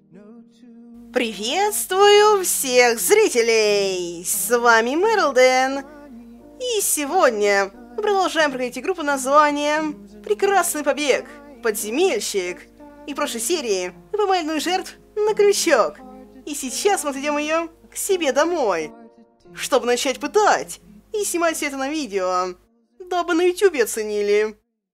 Приветствую всех зрителей! С вами Мерлден. И сегодня мы продолжаем проходить игру под названием «Прекрасный побег. Подземельщик». И в прошлой серии мы поймали одну из жертв на крючок. И сейчас мы отведем ее к себе домой, чтобы начать пытать и снимать все это на видео, дабы на ютубе оценили.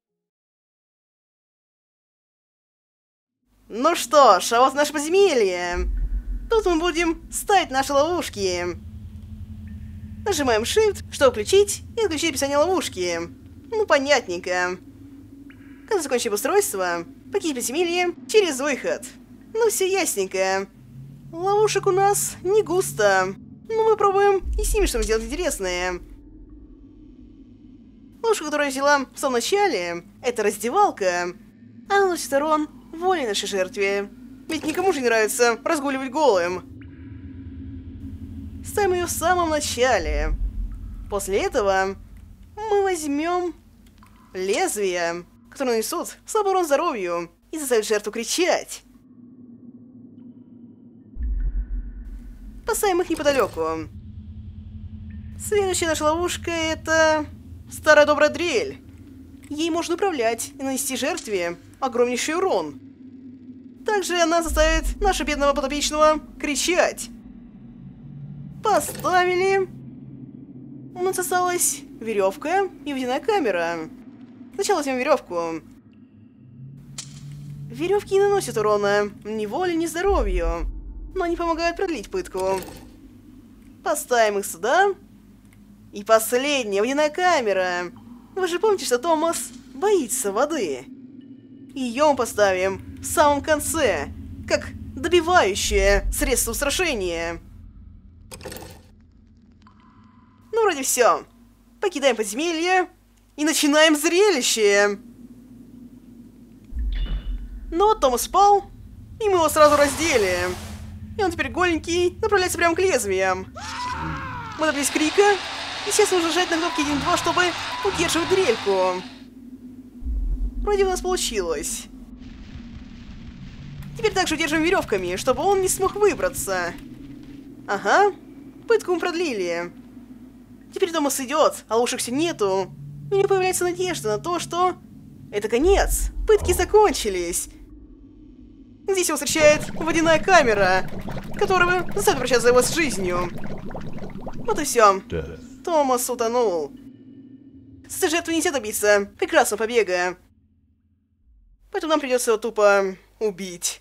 Ну что ж, а вот наше подземелье. Тут мы будем ставить наши ловушки. Нажимаем Shift, чтобы включить и отключить описание ловушки. Ну, понятненько. Когда закончим устройство, покинь подземелье через выход. Ну, все ясненько. Ловушек у нас не густо. Но мы пробуем и с ними что-то сделать интересное. Ловушка, которую я взяла в самом начале, это раздевалка. Она наносит урон воле нашей жертве. Ведь никому же не нравится разгуливать голым. Ставим ее в самом начале. После этого мы возьмем лезвия, которые нанесут слабый урон здоровью и заставят жертву кричать. Поставим их неподалеку. Следующая наша ловушка — это старая добрая дрель. Ей можно управлять и нанести жертве огромнейший урон. Также она заставит нашего бедного подопечного кричать. Поставили. У нас осталась веревка и водяная камера. Сначала возьмем веревку. Веревки не наносят урона ни воле, ни здоровью, но они помогают продлить пытку. Поставим их сюда. И последняя водяная камера. Вы же помните, что Томас боится воды. Ее мы поставим в самом конце, как добивающее средство устрашения. Ну, вроде все. Покидаем подземелье и начинаем зрелище. Но Томас спал, и мы его сразу раздели. И он теперь голенький, направляется прямо к лезвиям. Мы добились крика, и сейчас нужно нажать на кнопки 1-2, чтобы удерживать дрельку. Вроде у нас получилось. Теперь также удерживаем веревками, чтобы он не смог выбраться. Ага, пытку мы продлили. Теперь Томас идет, а ловушек все нету. И у него появляется надежда на то, что это конец. Пытки закончились. Здесь его встречает водяная камера, которая заставит прощаться его с жизнью. Вот и все. Томас утонул. С этой жертвой нельзя добиться прекрасного побега. Поэтому нам придется его тупо убить.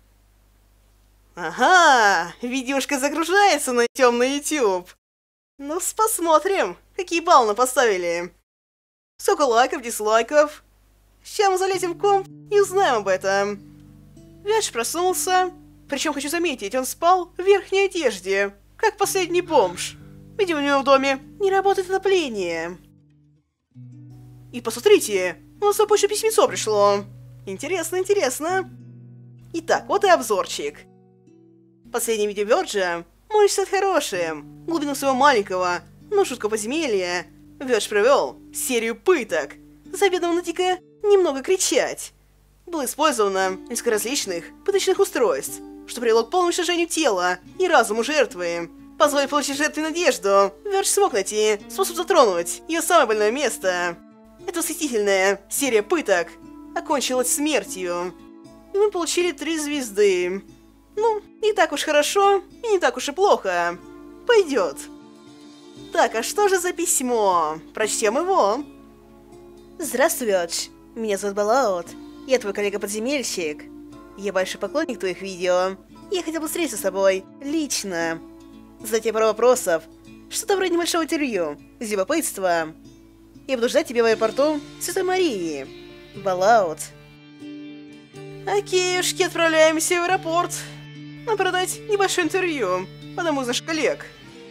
Ага, видюшка загружается на темный YouTube. Ну, посмотрим, какие баллы нам поставили. Сколько лайков, дизлайков. Сейчас мы залезем в комп и узнаем об этом. Вяч проснулся. Причем, хочу заметить, он спал в верхней одежде, как последний бомж. Видимо, у него в доме не работает отопление. И посмотрите, у нас опущено письмецо пришло. Интересно, интересно. Итак, вот и обзорчик. Последнее видео Верджа может стать хорошим. Глубину своего маленького, но жуткого подземелья Вердж провел серию пыток, заставив на дико немного кричать. Было использовано несколько различных пыточных устройств, что привело к полному уничтожению тела и разуму жертвы. Позволив получить жертве надежду, Вердж смог найти способ затронуть ее самое больное место. Эта восхитительная серия пыток окончилась смертью. И мы получили 3 звезды. Ну, не так уж хорошо, и не так уж и плохо. Пойдет. Так, а что же за письмо? Прочтем его. Здравствуй, Вердж. Меня зовут Балаут. Я твой коллега-подземельщик. Я большой поклонник твоих видео. Я хотел бы встретиться с тобой лично. Задать тебе пару вопросов. Что-то вроде небольшого интервью. Из любопытства. Я буду ждать тебя в аэропорту Святой Марии. Балаут. Окейушки, отправляемся в аэропорт. Нам продать небольшое интервью по одному из наших коллег.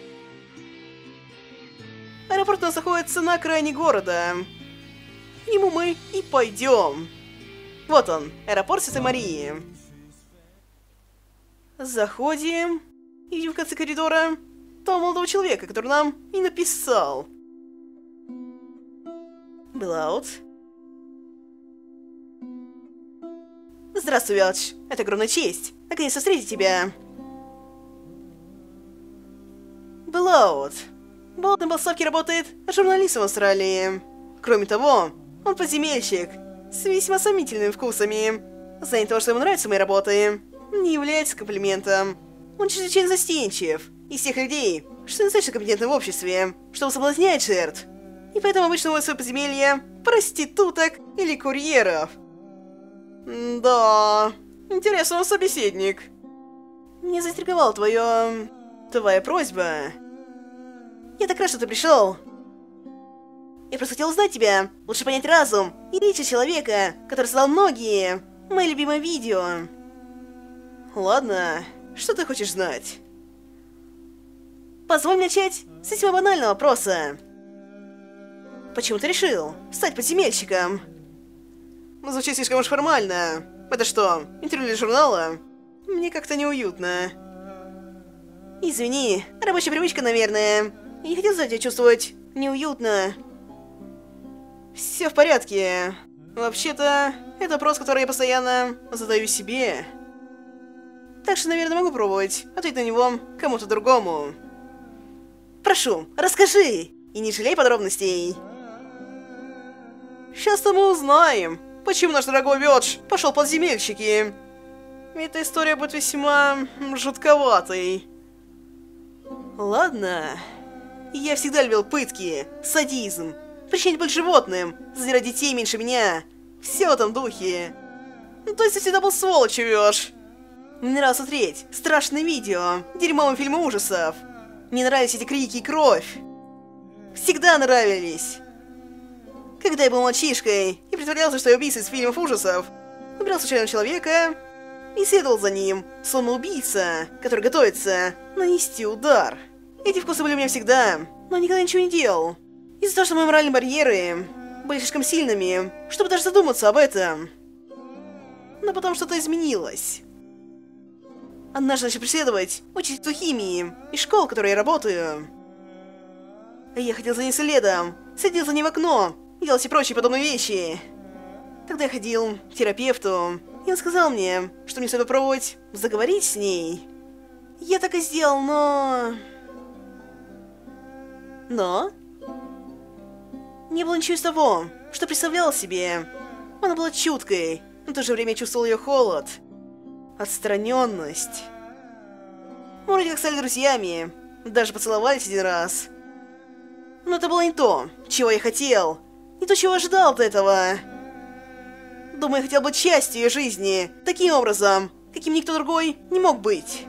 Аэропорт у нас находится на окраине города. К нему мы и пойдем. Вот он, аэропорт Святой Марии. Заходим. И видим в конце коридора того молодого человека, который нам и написал. Балаут. Здравствуй, Велч. Это огромная честь наконец-то встретить тебя. Блоуд. Блоуд на Балставке работает журналистом в Австралии. Кроме того, он подземельщик с весьма сомнительными вкусами. Знание того, что ему нравятся мои работы, не является комплиментом. Он чрезвычайно застенчив. Из тех людей, что достаточно компетентны в обществе, чтобы соблазнять жертв. И поэтому обычно уводит в свое подземелье проституток или курьеров. Да, интересный он собеседник. Мне заинтриговала твоя просьба. Я так рад, что ты пришел. Я просто хотел узнать тебя, лучше понять разум и речь человека, который создал многие мои любимые видео. Ладно, что ты хочешь знать? Позволь мне начать с весьма банального вопроса. Почему ты решил стать подземельщиком? Звучит слишком уж формально. Это что, интервью для журнала? Мне как-то неуютно. Извини, рабочая привычка, наверное. Я не хотел тебя чувствовать неуютно. Все в порядке. Вообще-то, это вопрос, который я постоянно задаю себе. Так что, наверное, могу пробовать ответить на него кому-то другому. Прошу, расскажи! И не жалей подробностей. Сейчас-то мы узнаем, почему наш дорогой Ведж пошел в подземельщики. Эта история будет весьма жутковатой. Ладно. Я всегда любил пытки, садизм, причинять боль животным, задирать детей меньше меня. Все в этом духе. То есть ты всегда был сволочью, Ведж. Мне нравилось смотреть страшные видео, дерьмовые фильмы ужасов. Мне нравились эти крики и кровь. Всегда нравились. Когда я был мальчишкой и притворялся, что я убийца из фильмов ужасов, выбирал случайного человека и следовал за ним, словно убийца, который готовится нанести удар. Эти вкусы были у меня всегда, но никогда ничего не делал. Из-за того, что мои моральные барьеры были слишком сильными, чтобы даже задуматься об этом. Но потом что-то изменилось. Однажды начал преследовать учительницу химии из школы, в которой я работаю. Я ходил за ней следом, сидел за ней в окно и делал все прочие подобные вещи. Тогда я ходил к терапевту, и он сказал мне, что мне стоит попробовать заговорить с ней. Я так и сделал, но... Не было ничего из того, что представлял себе. Она была чуткой, но в то же время я чувствовал ее холод. Отстраненность. Мы вроде как стали друзьями, даже поцеловались один раз. Но это было не то, чего я хотел, не то, чего ожидал от этого. Думаю, я хотел быть частью ее жизни, таким образом, каким никто другой не мог быть.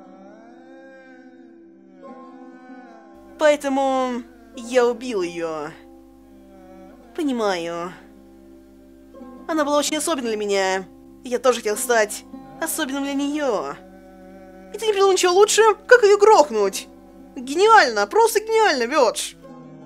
Поэтому я убил ее. Понимаю. Она была очень особенной для меня, и я тоже хотел стать особенным для нее. И ты не придумал ничего лучше, как ее грохнуть. Гениально, просто гениально, Ведж.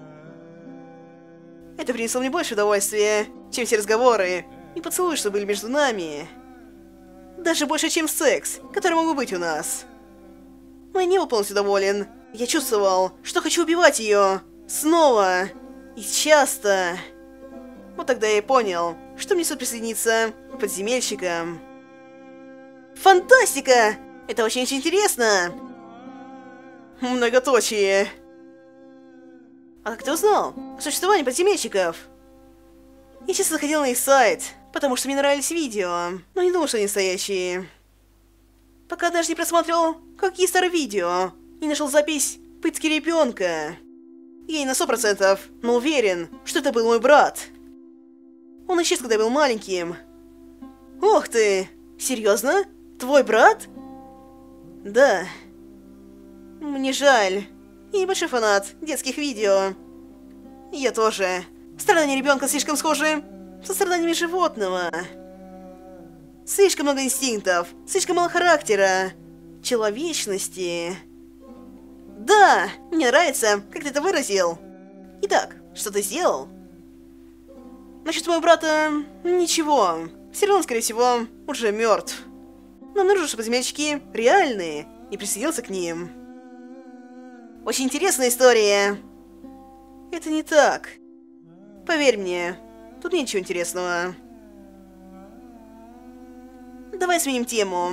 Это принесло мне больше удовольствия, чем все разговоры и поцелуи, что были между нами. Даже больше, чем секс, который мог бы быть у нас. Но я не был полностью доволен. Я чувствовал, что хочу убивать ее. Снова. И часто. Вот тогда я и понял, что мне стоит присоединиться к подземельщикам. Фантастика! Это очень интересно! Многоточие. А как ты узнал о существовании подземельщиков? Я часто заходил на их сайт, потому что мне нравились видео, но не думал, что они настоящие. Пока даже не просматривал какие старые видео, и нашел запись пытки ребенка. Я не на 100%, но уверен, что это был мой брат. Он исчез, когда я был маленьким. Ох ты! Серьезно? Твой брат? Да. Мне жаль. Я небольшой фанат детских видео. Я тоже. Страдания ребенка слишком схожи со страданиями животного. Слишком много инстинктов, слишком мало характера, человечности. Да, мне нравится, как ты это выразил. Итак, что ты сделал? Насчет моего брата... ничего. Все равно, скорее всего, уже мертв. Но обнаружил, что подземельщики реальные, и присоединился к ним. Очень интересная история. Это не так. Поверь мне, тут нет ничего интересного. Давай сменим тему.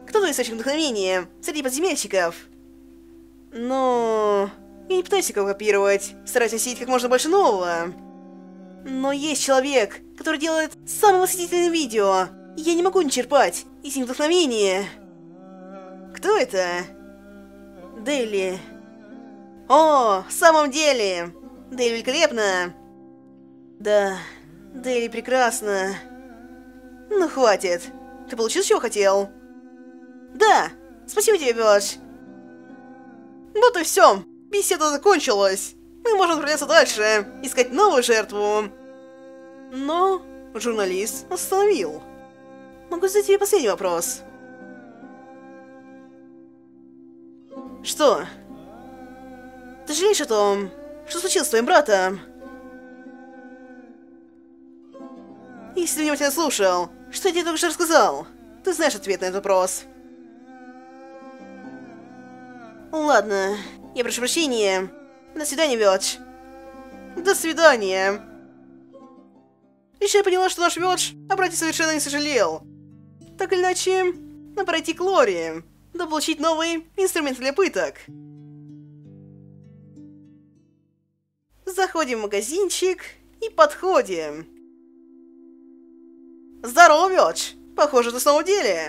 Кто твой источник вдохновения среди подземельщиков? Ну... Я не пытаюсь его копировать, стараюсь осилить как можно больше нового. Но есть человек, который делает самые восхитительные видео, и я не могу не черпать из них вдохновение. Кто это? Дейли. О, в самом деле! Дейли великолепно! Да, Дейли прекрасно. Ну хватит. Ты получил, чего хотел? Да! Спасибо тебе, Бёрдж! Вот и все! Беседа закончилась! Мы можем отправляться дальше, искать новую жертву. Но журналист остановил. Могу задать тебе последний вопрос. Что? Ты жалеешь о том, что случилось с твоим братом? Если ты внимательно слушал, что я тебе только что рассказал, ты знаешь ответ на этот вопрос. Ладно, я прошу прощения. До свидания, Бёрдж. До свидания. Лично я поняла, что наш Бёрдж о брате совершенно не сожалел. Так или иначе, надо пройти к Лори, да получить новые инструменты для пыток. Заходим в магазинчик и подходим. Здорово, Бёрдж. Похоже, ты снова в деле.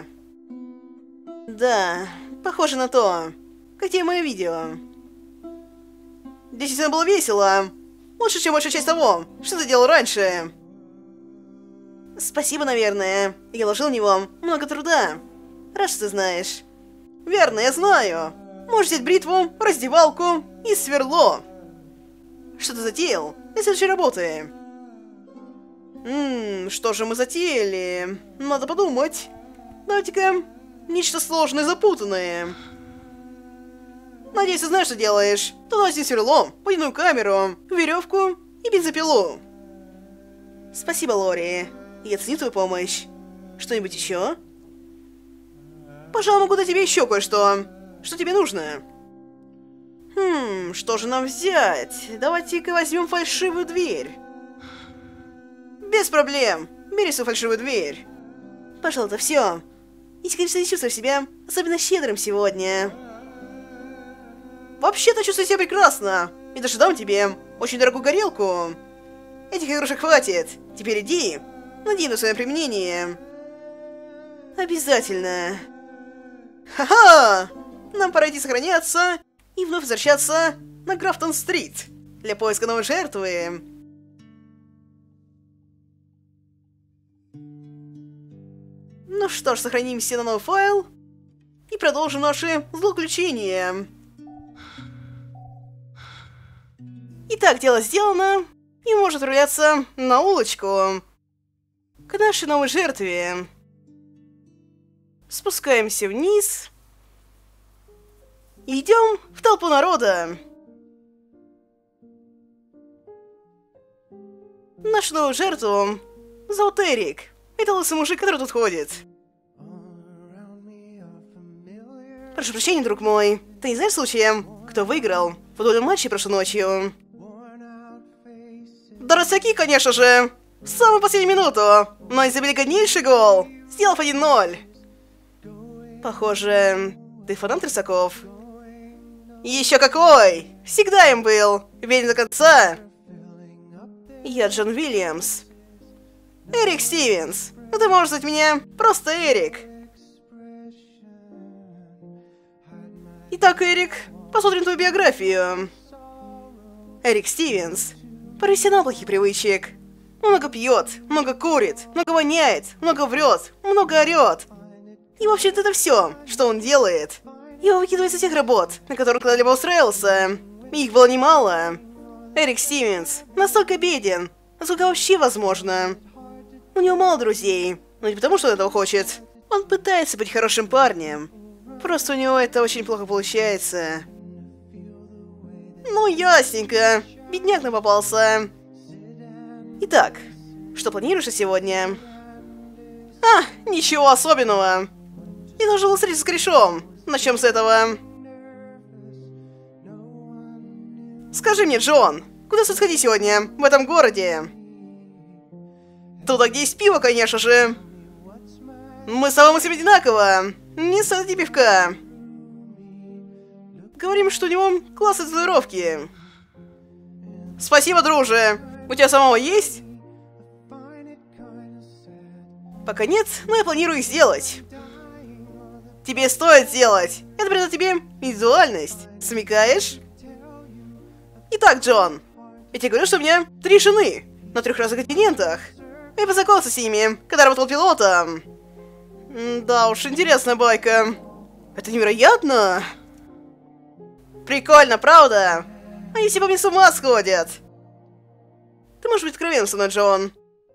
Да, похоже на то. Как тебе мое видео? Действительно было весело. Лучше, чем большая часть того, что ты делал раньше. Спасибо, наверное. Я вложил в него много труда. Рад, что ты знаешь. Верно, я знаю. Можешь взять бритву, раздевалку и сверло. Что ты затеял для следующей работы? Что же мы затеяли? Надо подумать. Давайте-ка нечто сложное и запутанное. Надеюсь, ты знаешь, что делаешь. Туда возьми сверло, водяную камеру, веревку и бензопилу. Спасибо, Лори. Я ценю твою помощь. Что-нибудь еще? Пожалуй, могу дать тебе еще кое-что. Что тебе нужно? Что же нам взять? Давайте-ка возьмем фальшивую дверь. Без проблем. Бери свою фальшивую дверь. Пожалуй, это все. Если, конечно, не чувствую себя особенно щедрым сегодня. Вообще-то чувствую себя прекрасно. И даже дам тебе очень дорогую горелку. Этих игрушек хватит. Теперь иди. Надеюсь на свое применение. Обязательно. Ха-ха! Нам пора идти сохраняться и вновь возвращаться на Графтон-стрит для поиска новой жертвы. Ну что ж, сохранимся на новый файл и продолжим наши злоключения. Итак, дело сделано, и можно отправляться на улочку к нашей новой жертве. Спускаемся вниз и идем в толпу народа. Нашу новую жертву зовут Эрик. Это лысый мужик, который тут ходит. Прошу прощения, друг мой. Ты не знаешь случаем, кто выиграл в футбольном матче прошлой ночью? Доросяки, конечно же. В самую последнюю минуту. Но они забили годнейший гол, сделав 1-0. Похоже, ты фанат рысаков. Еще какой! Всегда им был. Верен до конца. Я Джон Уильямс. Эрик Стивенс. Но ты можешь звать меня просто Эрик. Итак, Эрик, посмотрим твою биографию. Эрик Стивенс. Профессионал плохих привычек. Много пьет, много курит, много воняет, много врет, много орет. И вообще-то это все, что он делает. Его выкидывают со всех работ, на которых когда-либо устраивался. И их было немало. Эрик Стивенс настолько беден, насколько вообще возможно. У него мало друзей, но не потому, что он этого хочет. Он пытается быть хорошим парнем. Просто у него это очень плохо получается. Ну, ясненько. Бедняк нам попался. Итак, что планируешь на сегодня? Ничего особенного. Я должен был встретиться с корешом. Начнем с этого. Скажи мне, Джон, куда стоит сходить сегодня в этом городе? Туда, где есть пиво, конечно же. Мы с тобой мыслим одинаково. Не стоит тебе пивка. Говорим, что у него классные татуировки. Спасибо, друже. У тебя самого есть? Пока нет, но я планирую их сделать. Тебе стоит сделать. Это придает тебе индивидуальность. Смекаешь? Итак, Джон, я тебе говорю, что у меня 3 жены на 3 разных континентах. Я познакомился с ними, когда работал пилотом. Да уж, интересная байка. Это невероятно. Прикольно, правда? Они все по мне с ума сходят. Ты можешь быть откровенным со мной, Джон.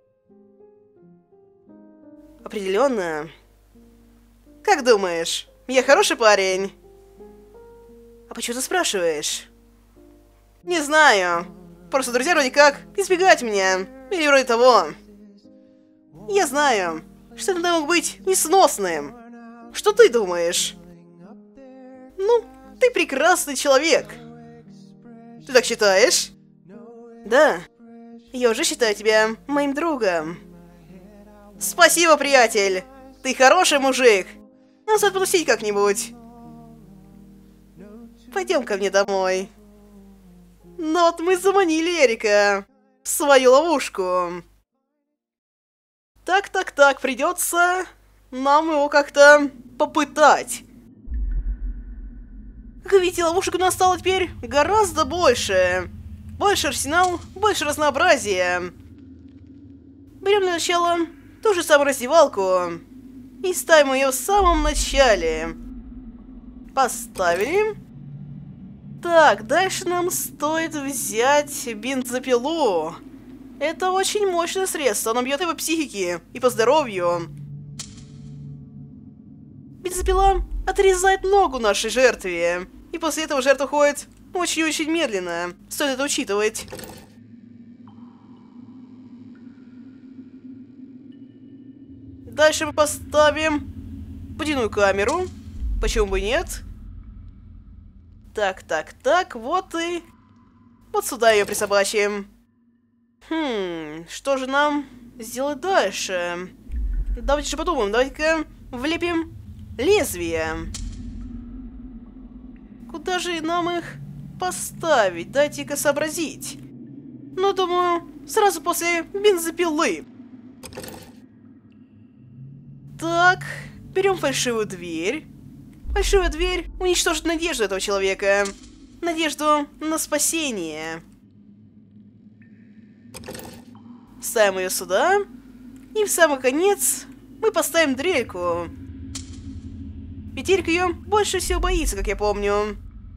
Определенно. Как думаешь, я хороший парень? А почему ты спрашиваешь? Не знаю. Просто друзья вроде как избегают меня. Или вроде того. Я знаю, что ты мог быть несносным. Что ты думаешь? Ну, ты прекрасный человек. Ты так считаешь? Да. Я уже считаю тебя моим другом. Спасибо, приятель. Ты хороший мужик. Нам стоит потусить как-нибудь. Пойдем ко мне домой. Но вот мы заманили Эрика в свою ловушку. Так, придется нам его как-то попытать. Как видите, ловушек у нас стало теперь гораздо больше. Больше арсенал, больше разнообразия. Берем для начала ту же самую раздевалку и ставим ее в самом начале. Поставили. Так, дальше нам стоит взять бензопилу. Это очень мощное средство, оно бьет и по психике, и по здоровью. Бензопила отрезает ногу нашей жертве, и после этого жертва ходит очень-очень медленно. Стоит это учитывать. Дальше мы поставим водяную камеру. Почему бы нет? Так, вот и... Вот сюда ее присобачим. Что же нам сделать дальше? Давайте же подумаем, давайте-ка влепим лезвие. Куда же нам их поставить? Дайте-ка сообразить. Ну, думаю, сразу после бензопилы. Так, берем фальшивую дверь. Фальшивая дверь уничтожит надежду этого человека. Надежду на спасение. Ставим ее сюда. И в самый конец мы поставим дрельку. Ведь Эрик ее больше всего боится, как я помню.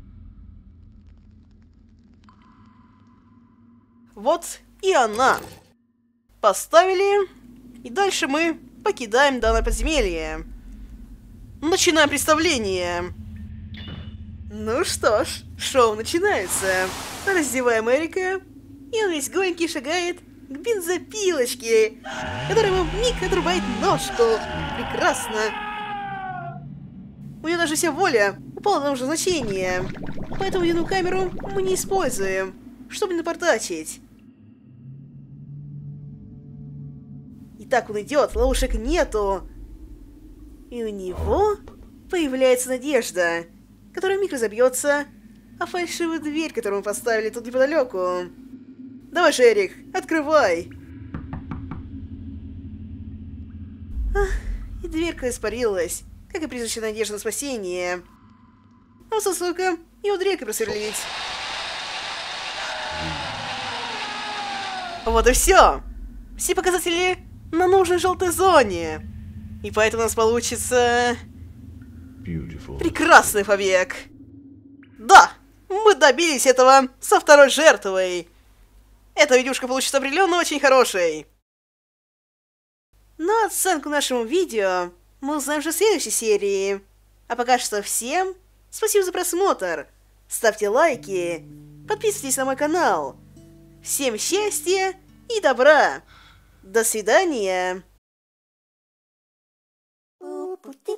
Вот и она. Поставили. И дальше мы покидаем данное подземелье. Начинаем представление. Ну что ж, шоу начинается. Раздеваем Эрика. И он весь голенький шагает к бензопилочке, которая ему вмиг отрубает ножку. Прекрасно. У нее даже вся воля упала на уже значение. Поэтому единую камеру мы не используем, чтобы не напортачить. Итак, он идет, ловушек нету. И у него появляется надежда, которая вмиг разобьется о фальшивую дверь, которую мы поставили тут неподалеку. Давай же, Эрик, открывай. И дверка испарилась, как и призрачная надежда на спасение. А сука, его дрелькой просверлить. Вот и все. Все показатели на нужной желтой зоне. И поэтому у нас получится... прекрасный побег. Да, мы добились этого со второй жертвой. Эта видюшка получится определенно очень хорошей. Но оценку нашему видео мы узнаем уже в следующей серии. А пока что всем спасибо за просмотр. Ставьте лайки, подписывайтесь на мой канал. Всем счастья и добра. До свидания.